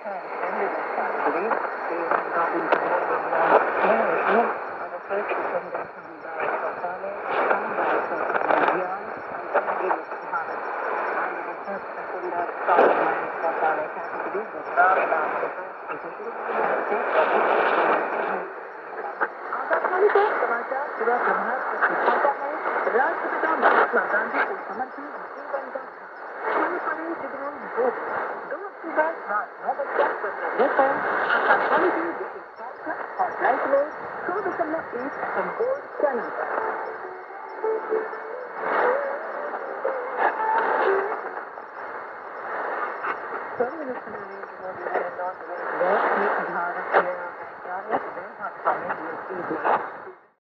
राष्ट्रपिता महात्मा गांधी को समर्पित जीवन का दो अक्टूबर रात 9:15 पर आकाशवाणी के विशेष और 2.1 गोल्ड चैनल पर।